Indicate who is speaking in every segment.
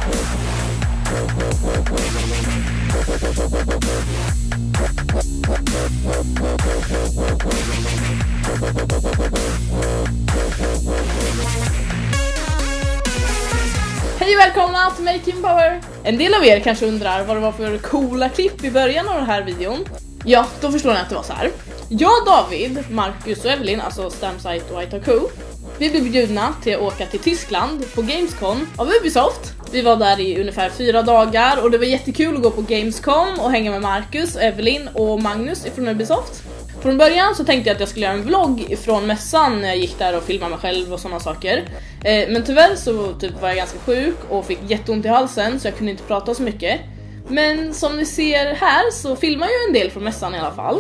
Speaker 1: Hej och välkomna till Making Power! En del av er kanske undrar vad det var för coola klipp i början av den här videon. Ja, då förstår ni att det var så här. Jag, David, Marcus och Evelyn, alltså Stamsite och Itaku, vi blev bjudna till att åka till Tyskland på Gamescom av Ubisoft. Vi var där i ungefär 4 dagar och det var jättekul att gå på Gamescom och hänga med Marcus, Evelyn och Magnus från Ubisoft. Från början så tänkte jag att jag skulle göra en vlogg från mässan när jag gick där och filmade mig själv och sådana saker. Men tyvärr så var jag ganska sjuk och fick jätteont i halsen så jag kunde inte prata så mycket. Men som ni ser här så filmar jag en del från mässan i alla fall.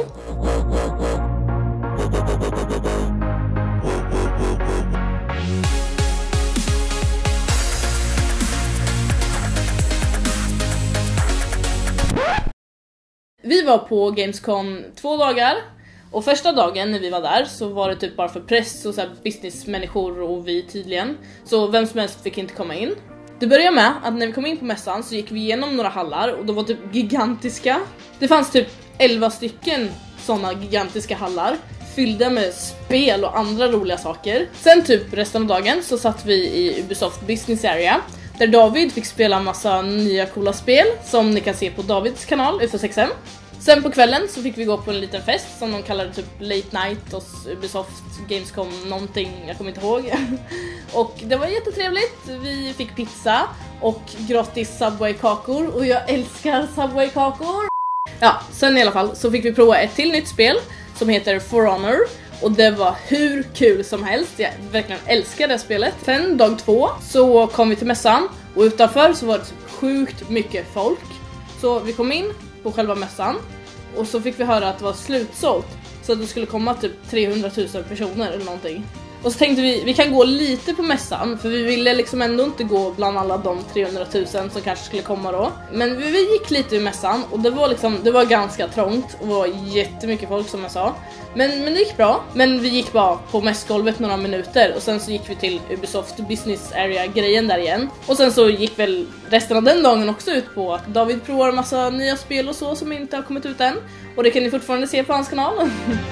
Speaker 1: Vi var på Gamescom 2 dagar. Och första dagen när vi var där så var det typ bara för press och så här businessmänniskor och vi tydligen. Så vem som helst fick inte komma in. Det började med att när vi kom in på mässan så gick vi igenom några hallar och de var typ gigantiska. Det fanns typ 11 stycken sådana gigantiska hallar fyllda med spel och andra roliga saker. Sen typ resten av dagen så satt vi i Ubisoft Business Area där David fick spela massa nya coola spel som ni kan se på Davids kanal UFO6M. Sen på kvällen så fick vi gå på en liten fest som de kallade typ Late Night hos Ubisoft Gamescom någonting, jag kommer inte ihåg. Och det var jättetrevligt, vi fick pizza och gratis Subway-kakor och jag älskar Subway-kakor. Ja, sen i alla fall så fick vi prova ett till nytt spel som heter For Honor och det var hur kul som helst, jag verkligen älskar det spelet. Sen dag 2 så kom vi till mässan och utanför så var det typ sjukt mycket folk. Så vi kom in på själva mässan och så fick vi höra att det var slutsålt så att det skulle komma typ 300 000 personer eller någonting. Och så tänkte vi kan gå lite på mässan för vi ville liksom ändå inte gå bland alla de 300 000 som kanske skulle komma då. Men vi gick lite i mässan och det var ganska trångt och var jättemycket folk som jag sa. Men det gick bra. Men vi gick bara på mässgolvet några minuter och sen så gick vi till Ubisoft Business Area grejen där igen. Och sen så gick väl resten av den dagen också ut på att David provar en massa nya spel och så som inte har kommit ut än. Och det kan ni fortfarande se på hans kanal.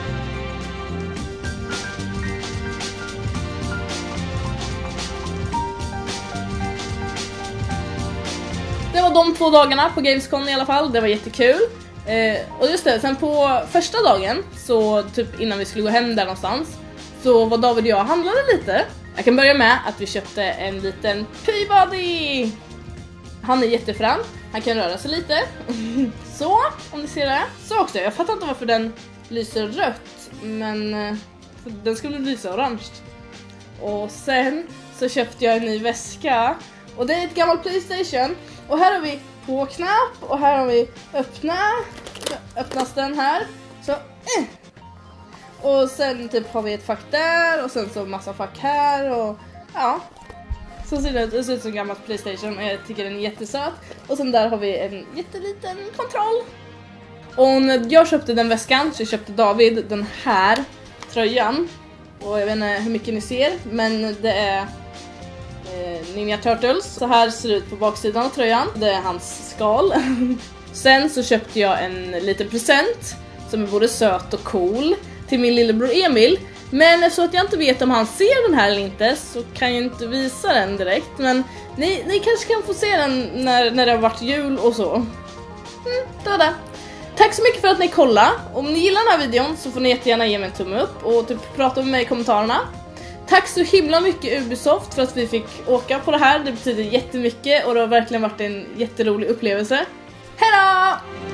Speaker 1: Det var de 2 dagarna på Gamescom i alla fall, det var jättekul. Och just det, sen på första dagen, så typ innan vi skulle gå hem där någonstans, så var David och jag handlade lite. Jag kan börja med att vi köpte en liten P-body. Han är jättefram, han kan röra sig lite. Så, om ni ser det. Så också, jag fattar inte varför den lyser rött, men den skulle lysa orange. Och sen så köpte jag en ny väska. Och det är ett gammalt PlayStation. Och här har vi på knapp och här har vi öppna. Så öppnas den här. Så Och sen typ har vi ett fack där och sen så massa fack här och ja. Så ser det ut som en gammal PlayStation och jag tycker den är jättesöt. Och sen där har vi en jätteliten kontroll. Och när jag köpte den väskan så köpte David den här tröjan. Och jag vet inte hur mycket ni ser, men det är Ninja Turtles. Så här ser det ut på baksidan av tröjan. Det är hans skal. Sen så köpte jag en liten present som är både söt och cool till min lillebror Emil. Men eftersom att jag inte vet om han ser den här eller inte så kan jag inte visa den direkt. Men ni kanske kan få se den när det har varit jul och så. Det var det. Tack så mycket för att ni kollade. Om ni gillar den här videon så får ni jättegärna ge mig en tumme upp och typ prata med mig i kommentarerna. Tack så himla mycket Ubisoft för att vi fick åka på det här. Det betyder jättemycket och det har verkligen varit en jätterolig upplevelse. Hej då!